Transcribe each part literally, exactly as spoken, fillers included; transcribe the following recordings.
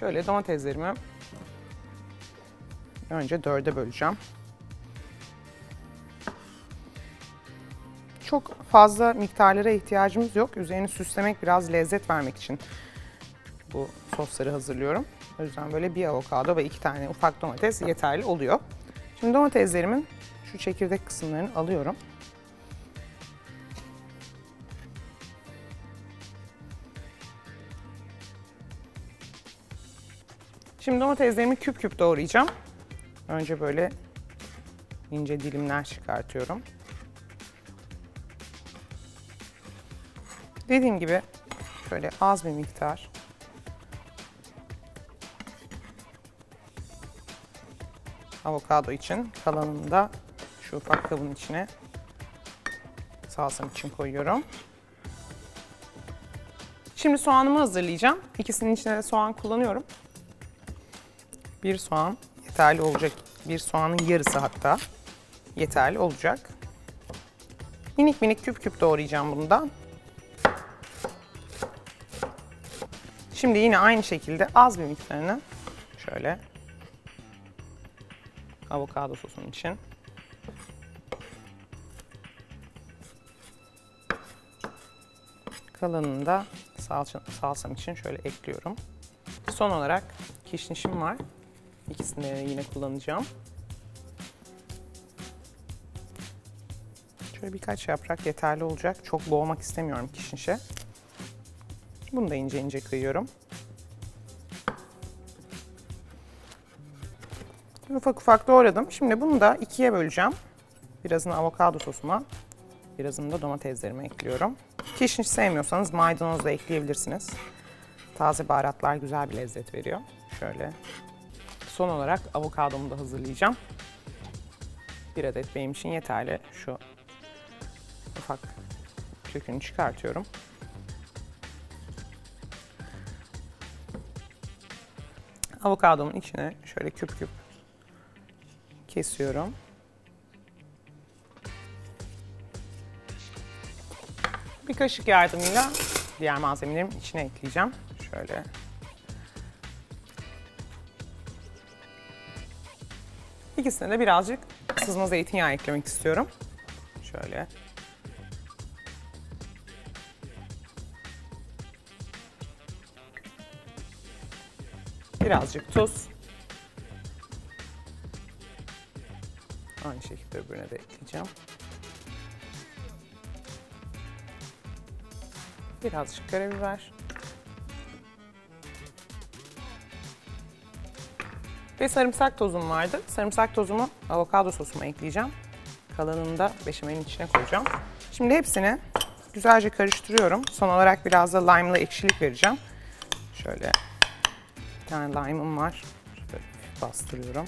Şöyle domateslerimi önce dörde böleceğim. Çok fazla miktarlara ihtiyacımız yok. Üzerini süslemek, biraz lezzet vermek için bu sosları hazırlıyorum. O yüzden böyle bir avokado ve iki tane ufak domates yeterli oluyor. Şimdi domateslerimin şu çekirdek kısımlarını alıyorum. Şimdi domateslerimi küp küp doğrayacağım. Önce böyle ince dilimler çıkartıyorum. Dediğim gibi şöyle az bir miktar avokado için, kalanını da şu ufak kabın içine salsam için koyuyorum. Şimdi soğanımı hazırlayacağım. İkisinin içine de soğan kullanıyorum. Bir soğan yeterli olacak. Bir soğanın yarısı hatta yeterli olacak. Minik minik küp küp doğrayacağım bundan. Şimdi yine aynı şekilde az bir miktarını şöyle avokado sosun için kalanını da salça, salsam için şöyle ekliyorum. Son olarak kişnişim var. İkisini de yine kullanacağım. Şöyle birkaç yaprak yeterli olacak. Çok boğmak istemiyorum kişnişe. Bunu da ince ince kıyıyorum. Ufak ufak doğradım. Şimdi bunu da ikiye böleceğim. Birazını avokado sosuma, birazını da domateslerime ekliyorum. Kişniş sevmiyorsanız maydanoz da ekleyebilirsiniz. Taze baharatlar güzel bir lezzet veriyor. Şöyle. Son olarak avokadomu da hazırlayacağım. Bir adet benim için yeterli. Şu ufak kökünü çıkartıyorum. Avokadomun içine şöyle küp küp kesiyorum. Bir kaşık yardımıyla diğer malzemelerimi içine ekleyeceğim. Şöyle. İkisine de birazcık sızma zeytinyağı eklemek istiyorum. Şöyle. Birazcık tuz. Aynı şekilde öbürüne de ekleyeceğim. Birazcık karabiber. Ve sarımsak tozum vardı. Sarımsak tozumu avokado sosuma ekleyeceğim. Kalanını da beşamelin içine koyacağım. Şimdi hepsini güzelce karıştırıyorum. Son olarak biraz da lime'la ekşilik vereceğim. Şöyle bir tane lime'ım var. Şöyle bastırıyorum.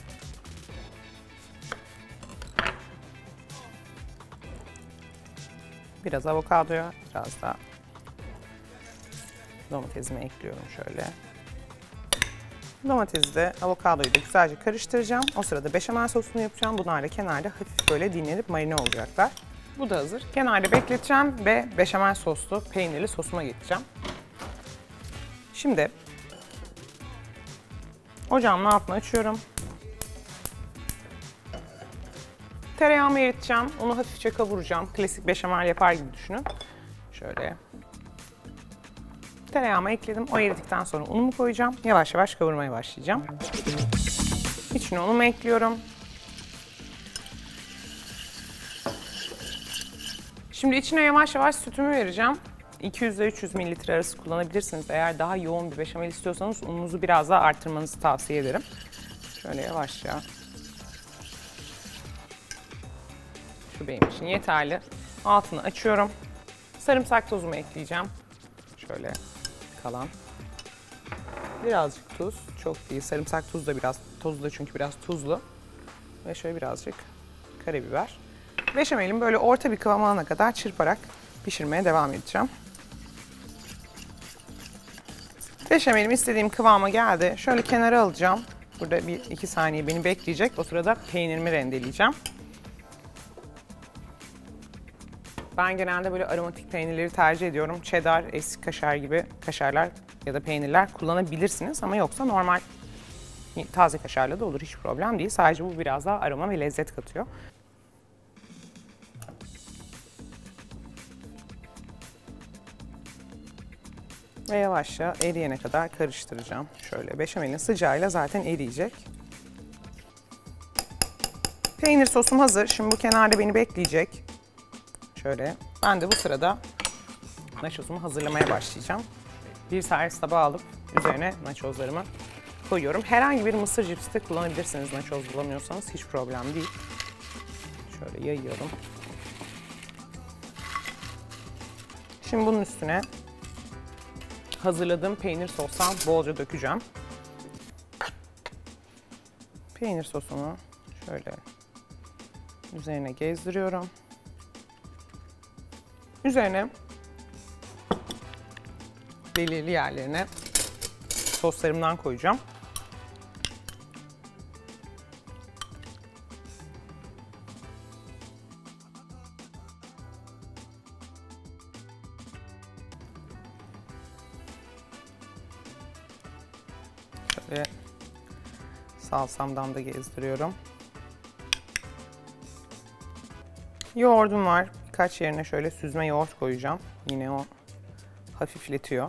Biraz avokadoya, biraz da domatesimi ekliyorum şöyle. Domatesi de avokadoyu da güzelce karıştıracağım. O sırada beşamel sosunu yapacağım. Bunlar da kenarda hafif böyle dinlenip marine olacaklar. Bu da hazır. Kenarda bekleteceğim ve beşamel soslu peynirli sosuma geçeceğim. Şimdi ocağımın altını açıyorum. Tereyağımı eriteceğim. Onu hafifçe kavuracağım. Klasik beşamel yapar gibi düşünün. Şöyle. Tereyağımı ekledim. O eridikten sonra unumu koyacağım. Yavaş yavaş kavurmaya başlayacağım. İçine unumu ekliyorum. Şimdi içine yavaş yavaş sütümü vereceğim. iki yüz ile üç yüz mililitre arası kullanabilirsiniz. Eğer daha yoğun bir beşamel istiyorsanız ununuzu biraz daha arttırmanızı tavsiye ederim. Şöyle yavaşça. Şu benim için yeterli. Altını açıyorum. Sarımsak tozumu ekleyeceğim. Şöyle kalan. Birazcık tuz. Çok değil. Sarımsak tuz da biraz tozlu çünkü biraz tuzlu. Ve şöyle birazcık karabiber. Beşamelimi böyle orta bir kıvam alana kadar çırparak pişirmeye devam edeceğim. Beşamelim istediğim kıvama geldi. Şöyle kenara alacağım. Burada bir iki saniye beni bekleyecek. O sırada peynirimi rendeleyeceğim. Ben genelde böyle aromatik peynirleri tercih ediyorum. Cheddar, eski kaşar gibi kaşarlar ya da peynirler kullanabilirsiniz ama yoksa normal taze kaşarla da olur, hiç problem değil. Sadece bu biraz daha aroma ve lezzet katıyor. Ve yavaşça eriyene kadar karıştıracağım. Şöyle beşamelin sıcağıyla zaten eriyecek. Peynir sosum hazır. Şimdi bu kenarda beni bekleyecek. Şöyle. Ben de bu sırada nachosumu hazırlamaya başlayacağım. Bir servis tabağı alıp üzerine nachoslarımı koyuyorum. Herhangi bir mısır cipsi de kullanabilirsiniz nachos bulamıyorsanız, hiç problem değil. Şöyle yayıyorum. Şimdi bunun üstüne hazırladığım peynir sostan bolca dökeceğim. Peynir sosumu şöyle üzerine gezdiriyorum. Üzerine belirli yerlerine soslarımdan koyacağım. Şöyle salsamdan da gezdiriyorum. Yoğurdum var. Birkaç yerine şöyle süzme yoğurt koyacağım. Yine o hafifletiyor.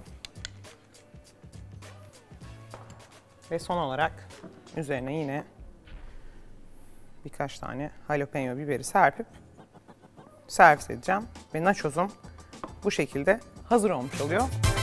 Ve son olarak üzerine yine birkaç tane jalapeno biberi serpip servis edeceğim. Ve nachosum bu şekilde hazır olmuş oluyor.